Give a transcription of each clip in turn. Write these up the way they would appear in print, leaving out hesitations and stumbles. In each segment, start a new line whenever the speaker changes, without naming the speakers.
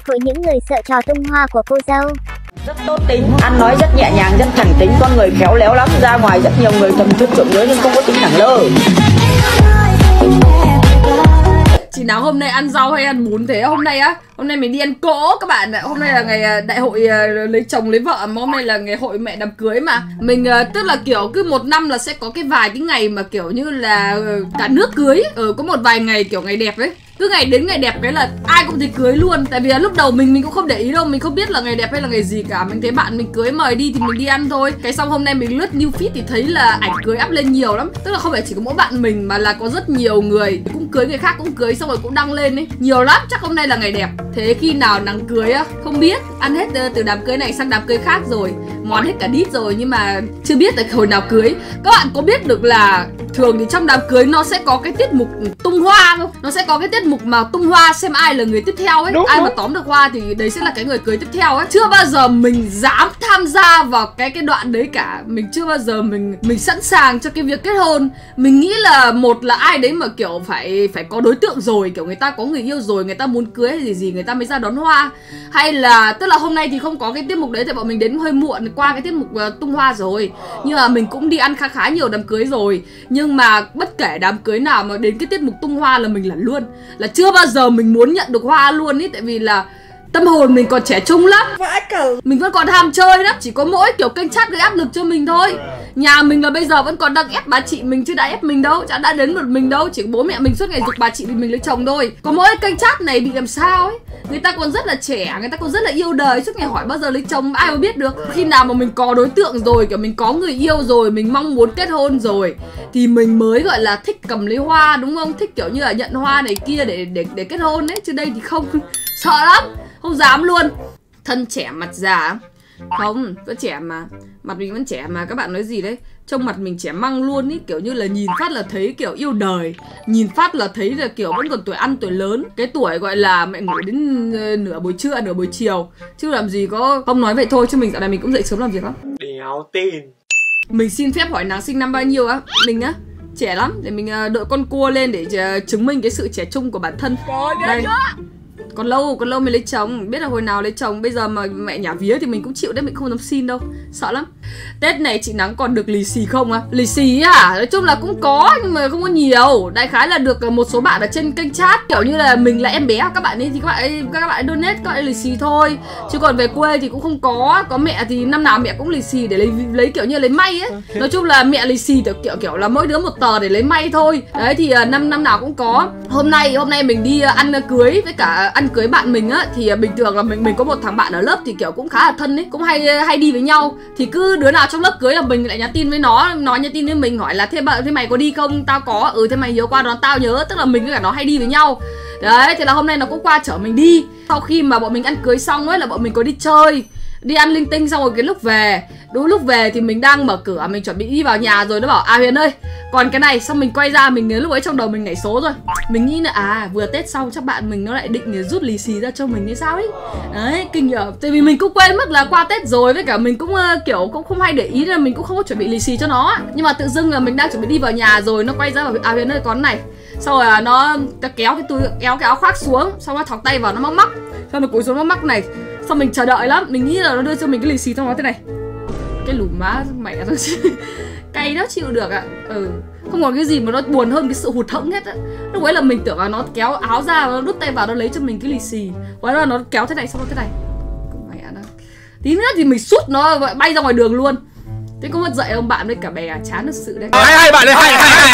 của những người sợ trò tung hoa của cô dâu.
Rất tốt tính, ăn nói rất nhẹ nhàng, rất thẳng tính, con người khéo léo lắm. Ra ngoài rất nhiều người tầm thương trộm nhớ nhưng không có tính thẳng lơ.
Chị Nắng hôm nay ăn rau hay ăn bún thế? Hôm nay mình đi ăn cỗ các bạn ạ. Hôm nay là ngày đại hội lấy chồng lấy vợ, mà hôm nay là ngày hội mẹ đám cưới mà. Mình tức là kiểu cứ một năm là sẽ có cái vài cái ngày mà kiểu như là cả nước cưới. Có một vài ngày kiểu ngày đẹp ấy. Cứ ngày đến ngày đẹp cái là ai cũng thấy cưới luôn. Tại vì lúc đầu mình cũng không để ý đâu, mình không biết là ngày đẹp hay là ngày gì cả. Mình thấy bạn mình cưới mời đi thì mình đi ăn thôi. Cái xong hôm nay mình lướt new feed thì thấy là ảnh cưới up lên nhiều lắm. Tức là không phải chỉ có mỗi bạn mình mà là có rất nhiều người cũng cưới, người khác cũng cưới xong rồi cũng đăng lên ấy. Nhiều lắm, chắc hôm nay là ngày đẹp. Thế khi nào Nắng cưới á? Không biết. Ăn hết từ đám cưới này sang đám cưới khác rồi, món hết cả đít rồi nhưng mà chưa biết là hồi nào cưới. Các bạn có biết được là thường thì trong đám cưới nó sẽ có cái tiết mục tung hoa không? Nó sẽ có cái tiết mục mà tung hoa xem ai là người tiếp theo ấy. Ai mà tóm được hoa thì đấy sẽ là cái người cưới tiếp theo ấy. Chưa bao giờ mình dám tham gia vào cái đoạn đấy cả. Mình chưa bao giờ mình sẵn sàng cho cái việc kết hôn. Mình nghĩ là một là ai đấy mà kiểu phải có đối tượng rồi, kiểu người ta có người yêu rồi, người ta muốn cưới hay gì người ta mới ra đón hoa. Hay là tức là hôm nay thì không có cái tiết mục đấy tại bọn mình đến hơi muộn qua cái tiết mục tung hoa rồi. Nhưng mà mình cũng đi ăn khá nhiều đám cưới rồi. Nhưng mà bất kể đám cưới nào mà đến cái tiết mục tung hoa là mình lẩn luôn. Là chưa bao giờ mình muốn nhận được hoa luôn ý. Tại vì là tâm hồn mình còn trẻ trung lắm, mình vẫn còn ham chơi lắm. Chỉ có mỗi kiểu kênh chat gây áp lực cho mình thôi. Nhà mình là bây giờ vẫn còn đang ép bà chị mình chứ đã ép mình đâu, chả đã đến một mình đâu. Chỉ có bố mẹ mình suốt ngày giục bà chị mình lấy chồng thôi. Có mỗi kênh chat này bị làm sao ấy. Người ta còn rất là trẻ, người ta còn rất là yêu đời, suốt ngày hỏi bao giờ lấy chồng, ai mà biết được. Khi nào mà mình có đối tượng rồi, kiểu mình có người yêu rồi, mình mong muốn kết hôn rồi thì mình mới gọi là thích cầm lấy hoa, đúng không? Thích kiểu như là nhận hoa này kia để kết hôn ấy. Chứ đây thì không, sợ lắm, không dám luôn. Thân trẻ mặt già. Không, vẫn trẻ mà. Mặt mình vẫn trẻ mà, các bạn nói gì đấy. Trông mặt mình trẻ măng luôn ý. Kiểu như là nhìn phát là thấy kiểu yêu đời. Nhìn phát là thấy là kiểu vẫn còn tuổi ăn tuổi lớn. Cái tuổi gọi là mẹ ngủ đến nửa buổi trưa, nửa buổi chiều. Chứ làm gì có. Không nói vậy thôi chứ mình dạo này mình cũng dậy sớm làm việc lắm.
Đéo tin.
Mình xin phép hỏi Nắng sinh năm bao nhiêu á? Mình á trẻ lắm. Để mình đội con cua lên để chứng minh cái sự trẻ trung của bản thân. Đây. Còn lâu mới lấy chồng. Biết là hồi nào lấy chồng. Bây giờ mà mẹ nhả vía thì mình cũng chịu đấy. Mình không dám xin đâu, sợ lắm. Tết này chị Nắng còn được lì xì không á? Lì xì á? Nói chung là cũng có nhưng mà không có nhiều. Đại khái là được một số bạn ở trên kênh chat. Kiểu như là mình là em bé các bạn ấy thì các bạn ấy donate, các bạn ấy lì xì thôi. Chứ còn về quê thì cũng không có. Có mẹ thì năm nào mẹ cũng lì xì để lấy kiểu như lấy may ấy. Nói chung là mẹ lì xì kiểu là mỗi đứa một tờ để lấy may thôi. Đấy thì năm nào cũng có. Hôm nay mình đi ăn cưới với cả ăn cưới bạn mình á, thì bình thường là mình có một thằng bạn ở lớp thì kiểu cũng khá là thân ấy, cũng hay đi với nhau. Thì cứ đứa nào trong lớp cưới là mình lại nhắn tin với nó nhắn tin với mình hỏi là thế mày có đi không? Tao có. Thế mày nhớ qua đón tao nhớ. Tức là mình với cả nó hay đi với nhau. Đấy, thế là hôm nay nó cũng qua chở mình đi. Sau khi mà bọn mình ăn cưới xong ấy là bọn mình có đi chơi, đi ăn linh tinh xong rồi cái lúc về. Đúng lúc về thì mình đang mở cửa, mình chuẩn bị đi vào nhà rồi. Nó bảo Huyền ơi, còn cái này. Xong mình quay ra, mình lúc ấy trong đầu mình nhảy số rồi. Mình nghĩ là vừa Tết xong chắc bạn mình nó lại định rút lì xì ra cho mình hay sao ấy. Đấy, kinh nhở. Tại vì mình cũng quên mất là qua Tết rồi. Với cả mình cũng kiểu cũng không hay để ý nên mình cũng không có chuẩn bị lì xì cho nó. Nhưng mà tự dưng là mình đang chuẩn bị đi vào nhà rồi, nó quay ra bảo Huyền ơi con này. Sau rồi nó kéo cái áo khoác xuống, xong nó thọc tay vào nó móc. Xong nó cúi xuống móc này. Xong mình chờ đợi lắm, mình nghĩ là nó đưa cho mình cái lì xì trong nó thế này. Cái lùm má mẹ thôi chứ. Cay đó chịu được ạ. Không còn cái gì mà nó buồn hơn cái sự hụt hẫng hết á. Lúc ấy là mình tưởng là nó kéo áo ra, nó đút tay vào, nó lấy cho mình cái lì xì. Hóa ra là nó kéo thế này, xong nó thế này. Mẹ nó. Tí nữa thì mình sút nó bay ra ngoài đường luôn. Thế có mất dạy ông bạn với cả bè chán thật sự đấy.
Hai bạn ơi,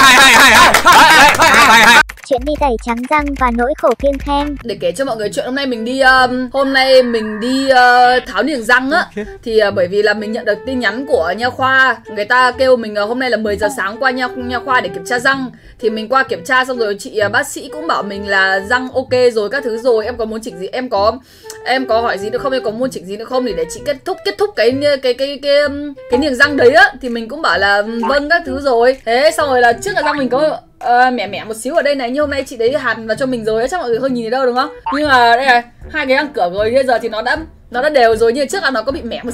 hay.
Chuyện đi tẩy trắng răng và nỗi khổ kiêng khem.
Để kể cho mọi người chuyện hôm nay mình đi tháo niềng răng á. Thì bởi vì là mình nhận được tin nhắn của nha khoa. Người ta kêu mình hôm nay là 10 giờ sáng qua nha khoa để kiểm tra răng. Thì mình qua kiểm tra xong rồi chị bác sĩ cũng bảo mình là răng ok rồi các thứ rồi. Em có muốn chỉnh gì, em có hỏi gì nữa không, em có muốn chỉnh gì nữa không để chị kết thúc cái niềng răng đấy á. Thì mình cũng bảo là vâng các thứ rồi. Thế xong rồi là trước là răng mình có mẻ một xíu ở đây này, nhưng hôm nay chị đấy hàn vào cho mình rồi, chắc mọi người không nhìn thấy đâu đúng không? Nhưng mà đây này, hai cái răng cửa rồi bây giờ thì nó đã nó đã đều rồi, nhưng trước là nó có bị mẻ một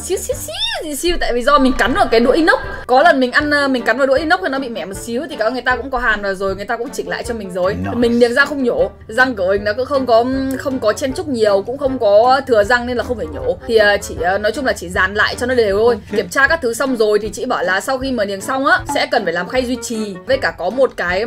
xíu tại vì do mình cắn vào cái đũa inox. Có lần mình cắn vào đũa inox thì nó bị mẻ một xíu, thì người ta cũng có hàn vào rồi, người ta cũng chỉnh lại cho mình rồi. Mình niềng răng không nhổ, răng của mình nó cũng không có chen chúc nhiều, cũng không có thừa răng nên là không phải nhổ. Thì chỉ nói chung là chỉ dàn lại cho nó đều thôi. Kiểm tra các thứ xong rồi thì chị bảo là sau khi mà niềng xong á sẽ cần phải làm khay duy trì, với cả có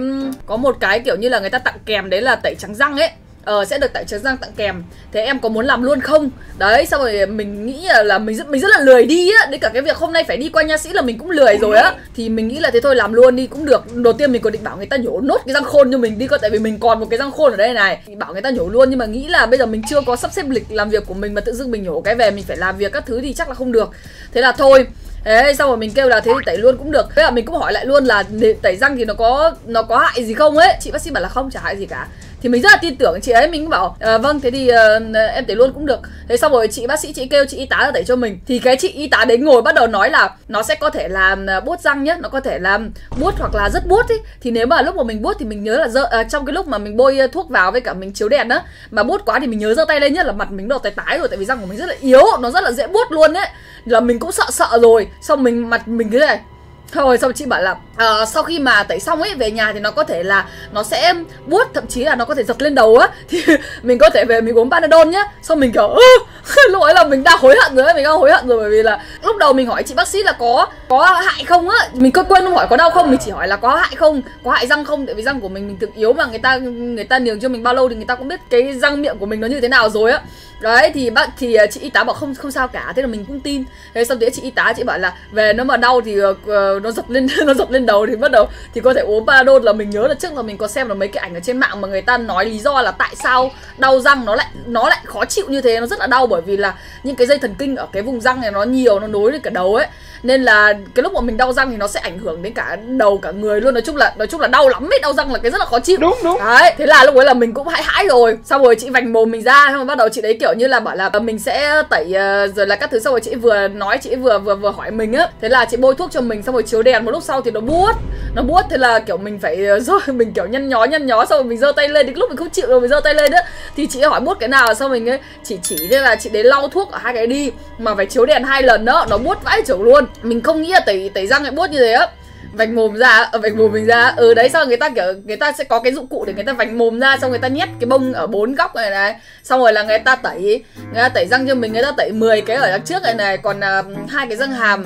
một cái kiểu như là người ta tặng kèm, đấy là tẩy trắng răng ấy. Sẽ được tẩy trắng răng tặng kèm. Thế em có muốn làm luôn không? Đấy, xong rồi mình nghĩ là mình rất là lười đi á. Đến cả cái việc hôm nay phải đi qua nha sĩ là mình cũng lười rồi á. Thì mình nghĩ là thế thôi làm luôn đi cũng được. Đầu tiên mình còn định bảo người ta nhổ nốt cái răng khôn cho mình đi, tại vì mình còn một cái răng khôn ở đây này. Thì bảo người ta nhổ luôn, nhưng mà nghĩ là bây giờ mình chưa có sắp xếp lịch làm việc của mình mà tự dưng mình nhổ cái về mình phải làm việc các thứ thì chắc là không được. Thế là thôi. Đấy, xong rồi mình kêu là thế thì tẩy luôn cũng được. Thế là mình cũng hỏi lại luôn là tẩy răng thì nó có hại gì không ấy. Chị bác sĩ bảo là không, chả hại gì cả. Thì mình rất là tin tưởng chị ấy, mình cũng bảo vâng thế thì em tẩy luôn cũng được. Thế xong rồi chị bác sĩ chị kêu chị y tá ra tẩy cho mình. Thì cái chị y tá đấy ngồi bắt đầu nói là nó sẽ có thể làm buốt răng nhá, nó có thể làm buốt hoặc là rất buốt ấy. Thì nếu mà lúc mà mình buốt thì mình nhớ là trong cái lúc mà mình bôi thuốc vào với cả mình chiếu đèn á, mà buốt quá thì mình nhớ giơ tay lên nhá, là mặt mình nó tái rồi, tại vì răng của mình rất là yếu, nó rất là dễ buốt luôn ấy. Là mình cũng sợ rồi, xong mặt mình thế này. Thôi xong chị bảo là sau khi mà tẩy xong ấy về nhà thì nó có thể là nó sẽ buốt, thậm chí là nó có thể giật lên đầu á. Thì mình có thể về mình uống Panadol nhá. Xong mình kiểu lúc ấy là mình đang hối hận rồi ấy, bởi vì là lúc đầu mình hỏi chị bác sĩ là có hại không á. Mình quên không hỏi có đau không, mình chỉ hỏi là có hại không, có hại răng không, tại vì răng của mình thực yếu mà người ta niềng cho mình bao lâu thì người ta cũng biết cái răng miệng của mình nó như thế nào rồi á. Đấy thì chị y tá bảo không sao cả, thế là mình cũng tin. Thế xong đấy chị y tá chị bảo là về nó mà đau thì nó giật lên đầu thì bắt đầu thì có thể uống Panadol. Là mình nhớ là trước là mình có xem được mấy cái ảnh ở trên mạng mà người ta nói lý do là tại sao đau răng nó lại khó chịu như thế, nó rất là đau bởi vì là những cái dây thần kinh ở cái vùng răng này nó nhiều, nó nối lên cả đầu ấy, nên là cái lúc mà mình đau răng thì nó sẽ ảnh hưởng đến cả đầu cả người luôn. Nói chung là đau lắm ấy, đau răng là cái rất là khó chịu. Đúng. Đấy, thế là lúc ấy là mình cũng hãi rồi. Xong rồi chị vành mồm mình ra, xong rồi bắt đầu chị đấy kiểu như là bảo là mình sẽ tẩy rồi là các thứ. Xong rồi chị vừa hỏi mình á, thế là chị bôi thuốc cho mình, xong rồi chiếu đèn một lúc sau thì nó buốt. Thế là kiểu mình phải rồi mình kiểu nhăn nhó, xong rồi mình giơ tay lên, đến lúc mình không chịu rồi mình giơ tay lên á, thì chị ấy hỏi buốt cái nào, xong mình ấy chỉ thế là chị đấy lau thuốc ở hai cái đi, mà phải chiếu đèn 2 lần đó, nó buốt vãi chưởng luôn. Mình không nghĩ là tẩy răng lại buốt như thế á. Vành mồm mình ra. Đấy, xong người ta sẽ có cái dụng cụ để người ta vành mồm ra, xong người ta nhét cái bông ở 4 góc này. Xong rồi là người ta tẩy răng cho mình, người ta tẩy 10 cái ở đằng trước này, còn 2 cái răng hàm,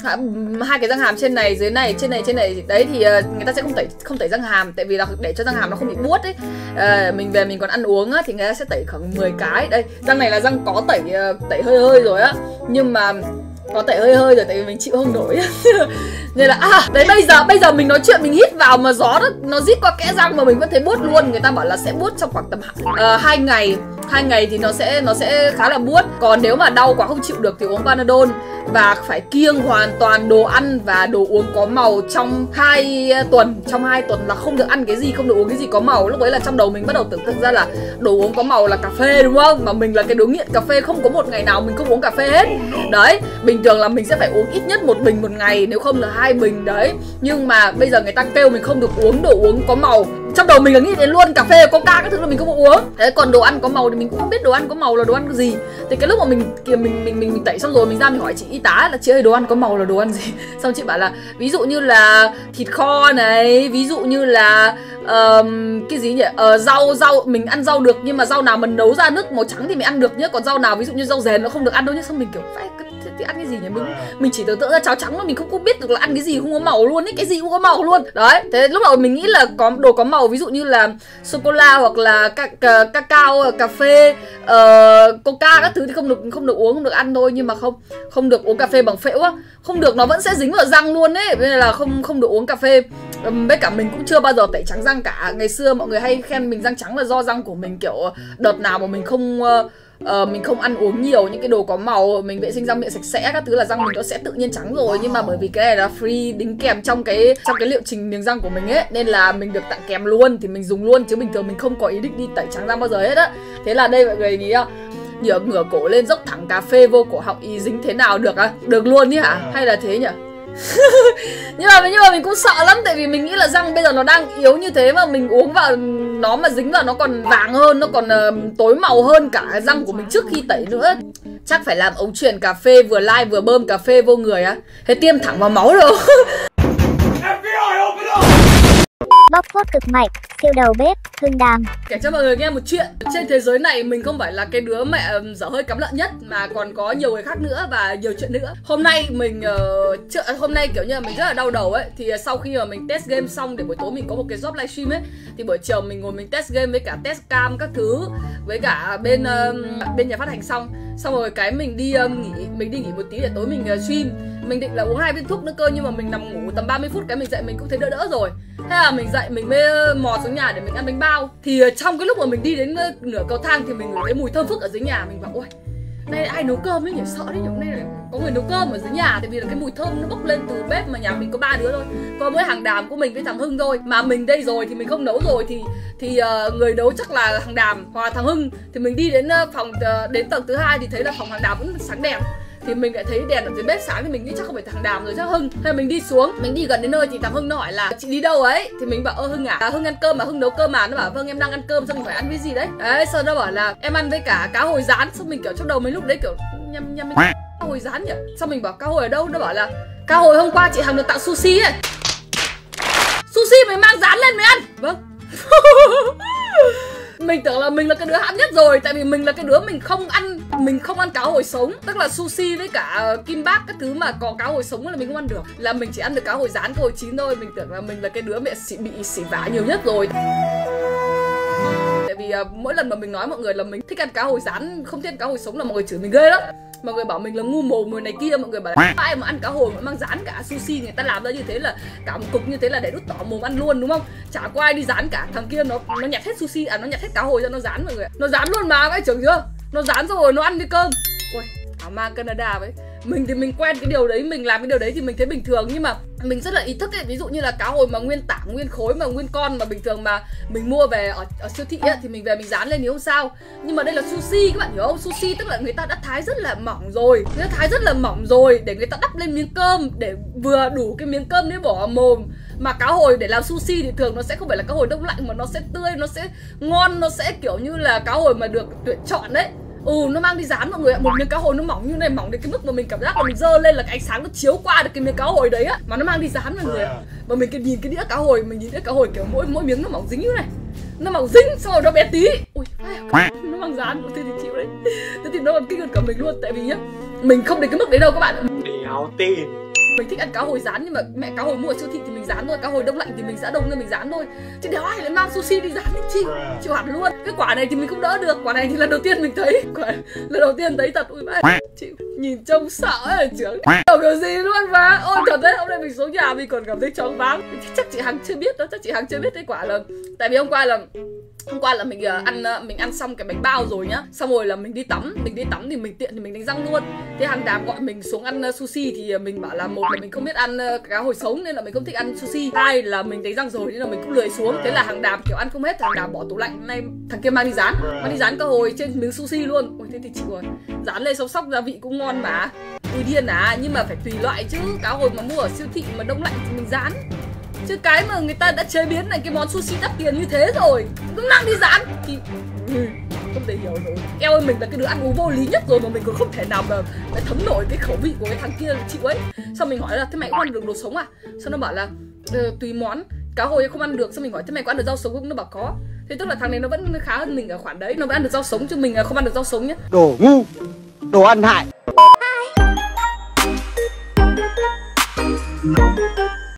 2 cái răng hàm trên này, dưới này, trên này. Đấy thì người ta sẽ không tẩy răng hàm, tại vì là để cho răng hàm nó không bị buốt ấy. Mình về mình còn ăn uống á, thì người ta sẽ tẩy khoảng 10 cái. Đây, răng này là răng có tẩy hơi rồi á, nhưng mà có tẩy hơi rồi tại vì mình chịu không nổi. Nên là đấy, bây giờ mình nói chuyện mình hít vào mà gió nó rít qua kẽ răng mà mình vẫn thấy buốt luôn. Người ta bảo là sẽ buốt trong khoảng tầm 2 ngày thì nó sẽ khá là buốt. Còn nếu mà đau quá không chịu được thì uống Panadol, và phải kiêng hoàn toàn đồ ăn và đồ uống có màu trong 2 tuần. Trong 2 tuần là không được ăn cái gì, không được uống cái gì có màu. Lúc ấy là trong đầu mình bắt đầu tưởng tượng ra là đồ uống có màu là cà phê, đúng không? Mà mình là cái đứa nghiện cà phê, không có một ngày nào mình không uống cà phê hết. Đấy, bình thường là mình sẽ phải uống ít nhất 1 bình một ngày, nếu không là 2 bình đấy. Nhưng mà bây giờ người ta kêu mình không được uống đồ uống có màu, trong đầu mình là nghĩ đến luôn cà phê, coca các thứ là mình không uống. Thế còn đồ ăn có màu thì mình cũng không biết đồ ăn có màu là đồ ăn gì. Thì cái lúc mà mình tẩy xong rồi mình ra mình hỏi chị y tá là chị ơi, đồ ăn có màu là đồ ăn gì? Xong chị bảo là ví dụ như là thịt kho này, ví dụ như là cái gì nhỉ, rau mình ăn rau được, nhưng mà rau nào mình nấu ra nước màu trắng thì mình ăn được nhá, còn rau nào ví dụ như rau dền nó không được ăn đâu nhá. Xong mình kiểu phải thì ăn cái gì nhỉ, mình chỉ tưởng tượng ra cháo trắng thôi, mình không biết được là ăn cái gì không có màu luôn ấy, cái gì cũng có màu luôn. Đấy, thế lúc đầu mình nghĩ là có đồ có màu ví dụ như là sô cô la hoặc là cacao, cà phê, coca các thứ thì không được uống, không được ăn thôi. Nhưng mà không được uống cà phê bằng phễu á, không được, nó vẫn sẽ dính vào răng luôn ấy, nên là không được uống cà phê. Với cả mình cũng chưa bao giờ tẩy trắng răng cả. Ngày xưa mọi người hay khen mình răng trắng là do răng của mình kiểu đợt nào mà mình không ăn uống nhiều những cái đồ có màu, mình vệ sinh răng miệng sạch sẽ các thứ là răng mình nó sẽ tự nhiên trắng rồi. Nhưng mà bởi vì cái này là free đính kèm trong cái liệu trình niềng răng của mình ấy, nên là mình được tặng kèm luôn thì mình dùng luôn, chứ bình thường mình không có ý định đi tẩy trắng răng bao giờ hết á. Thế là đây mọi người nghĩ ngửa cổ lên dốc thẳng cà phê vô cổ họng, ý dính thế nào được á? Được luôn ý hả? Hay là thế nhỉ? nhưng mà mình cũng sợ lắm, tại vì mình nghĩ là răng bây giờ nó đang yếu như thế mà mình uống vào nó mà dính vào nó còn vàng hơn, nó còn tối màu hơn cả răng của mình trước khi tẩy nữa. Chắc phải làm ống truyền cà phê vừa live vừa bơm cà phê vô người á, thế tiêm thẳng vào máu rồi.
Bóc phốt cực mạnh, siêu đầu bếp, Hưng Đàm.
Kể cho mọi người nghe một chuyện. Trên thế giới này mình không phải là cái đứa mẹ dở hơi cắm lợn nhất, mà còn có nhiều người khác nữa và nhiều chuyện nữa. Hôm nay mình hôm nay kiểu như là mình rất là đau đầu ấy. Thì sau khi mà mình test game xong để buổi tối mình có một cái job livestream ấy, thì buổi chiều mình ngồi mình test game với cả test cam các thứ với cả bên nhà phát hành xong rồi cái mình đi nghỉ một tí để tối mình stream. Mình định là uống 2 viên thuốc nữa cơ, nhưng mà mình nằm ngủ tầm 30 phút cái mình dậy mình cũng thấy đỡ rồi. Thế là mình dậy mình mới mò xuống nhà để mình ăn bánh bao. Thì trong cái lúc mà mình đi đến nửa cầu thang thì mình ngửi thấy mùi thơm phức ở dưới nhà. Mình bảo ôi, nay ai nấu cơm ấy nhỉ, sợ đấy nhỉ, hôm nay có người nấu cơm ở dưới nhà. Tại vì là cái mùi thơm nó bốc lên từ bếp mà nhà mình có 3 đứa thôi, có mỗi hàng Đàm của mình với thằng Hưng thôi. Mà mình đây rồi thì mình không nấu rồi thì người nấu chắc là hàng Đàm hoặc là thằng Hưng. Thì mình đi đến phòng đến tầng thứ 2 thì thấy là phòng hàng Đàm vẫn sáng đèn. Thì mình lại thấy đèn ở dưới bếp sáng thì mình nghĩ chắc không phải thằng Đàm rồi, chắc Hưng. Thế là mình đi xuống, mình đi gần đến nơi thì thằng Hưng nó hỏi là chị đi đâu ấy. Thì mình bảo Hưng à, Hưng ăn cơm mà, Hưng nấu cơm mà. Nó bảo vâng em đang ăn cơm, xong mình phải ăn với gì đấy. Đấy, sau đó bảo là em ăn với cả cá hồi rán. Xong mình kiểu trong đầu mình lúc đấy kiểu nhâm cá hồi rán nhỉ. Xong mình bảo cá hồi ở đâu, nó bảo là cá hồi hôm qua chị Hằng được tặng sushi ấy. Sushi mày mang rán lên mày ăn. Vâng. Mình tưởng là mình là cái đứa hãm nhất rồi, tại vì mình là cái đứa mình không ăn cá hồi sống, tức là sushi với cả kim bác các thứ mà có cá hồi sống là mình không ăn được, là mình chỉ ăn được cá hồi rán, cá hồi chín thôi. Mình tưởng là mình là cái đứa bị xỉ vả nhiều nhất rồi. Tại vì mỗi lần mà mình nói mọi người là mình thích ăn cá hồi rán, không thích ăn cá hồi sống là mọi người chửi mình ghê lắm. Mọi người bảo mình là ngu mồm người này kia, mọi người bảo là ai mà ăn cá hồi mà mang rán cả. Sushi người ta làm ra như thế là cả một cục như thế là để đút tỏ mồm ăn luôn đúng không? Chả có ai đi rán cả. Thằng kia nó nhặt hết sushi, nó nhặt hết cá hồi ra nó rán mọi người. Nó rán luôn mà, các trưởng chưa? Nó rán xong rồi nó ăn cái cơm. Ui, ảo ma Canada vậy. Mình thì mình quen cái điều đấy, mình làm cái điều đấy thì mình thấy bình thường, nhưng mà mình rất là ý thức ấy. Ví dụ như là cá hồi mà nguyên tảng, nguyên khối mà nguyên con mà bình thường mà mình mua về ở siêu thị ấy, thì mình về mình rán lên thì không sao. Nhưng mà đây là sushi các bạn hiểu không? Sushi tức là người ta đã thái rất là mỏng rồi, để người ta đắp lên miếng cơm để vừa đủ cái miếng cơm để bỏ vào mồm. Mà cá hồi để làm sushi thì thường nó sẽ không phải là cá hồi đông lạnh mà nó sẽ tươi, nó sẽ ngon, nó sẽ kiểu như là cá hồi mà được tuyển chọn đấy. Nó mang đi rán mọi người ạ. Một miếng cá hồi nó mỏng như này, mỏng đến cái mức mà mình cảm giác là mình giơ lên là cái ánh sáng nó chiếu qua được cái miếng cá hồi đấy á, mà nó mang đi rán mọi người ạ. Và mình nhìn cái đĩa cá hồi, mình nhìn đĩa cá hồi kiểu mỗi miếng nó mỏng dính như này, nó mỏng dính xong rồi nó bé tí. Ui, nó mang rán, thế thì chịu đấy. Thế thì nó còn kinh hơn cả mình luôn, tại vì nhá, mình không đến cái mức đấy đâu các bạn.
Đéo tin.
Mình thích ăn cá hồi rán, nhưng mà mẹ cá hồi mua ở siêu thị thì mình rán thôi, cá hồi đông lạnh thì mình sẽ đông lên mình rán thôi, chứ đéo ai lại mang sushi đi rán thì chịu hẳn luôn. Cái quả này thì mình không đỡ được, quả này thì lần đầu tiên mình thấy, lần đầu tiên thấy thật. Ui bác chịu, nhìn trông sợ ấy trưởng đâu kiểu gì luôn mà. Ôi thật đấy, hôm nay mình xuống nhà mình còn cảm thấy choáng váng. Chắc chị Hằng chưa biết đó, chắc chị Hằng chưa biết cái quả là tại vì hôm qua là mình ăn xong cái bánh bao rồi nhá, xong rồi là mình đi tắm thì mình tiện thì mình đánh răng luôn. Thế hàng Đàm gọi mình xuống ăn sushi thì mình bảo là một là mình không biết ăn cá hồi sống nên là mình không thích ăn sushi, hai là mình đánh răng rồi nên là mình cũng lười xuống. Thế là hàng Đàm kiểu ăn không hết, hàng Đàm bỏ tủ lạnh, nay thằng kia mang đi rán cá hồi trên miếng sushi luôn. Ôi thế thì chịu rồi, rán lên sóc gia vị cũng ngon mà. Ui điên à, nhưng mà phải tùy loại chứ, cá hồi mà mua ở siêu thị mà đông lạnh thì mình rán, chứ cái mà người ta đã chế biến này cái món sushi đắt tiền như thế rồi cứ mang đi rán thì không thể hiểu nổi. Eo ơi, mình là cái đứa ăn uống vô lý nhất rồi mà mình còn không thể nào mà thấm nổi cái khẩu vị của cái thằng kia chịu ấy. Xong mình hỏi là thế mày có ăn được đồ sống à? Xong nó bảo là tùy món, cá hồi không ăn được. Xong mình hỏi thế mày có ăn được rau sống không? Nó bảo có. Thế tức là thằng này nó vẫn khá hơn mình ở khoản đấy, nó vẫn ăn được rau sống chứ mình không ăn được rau sống nhá.
Đồ ngu, đồ ăn hại.